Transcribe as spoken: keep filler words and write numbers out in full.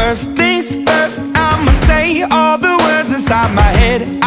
First things first, I'ma say all the words inside my head.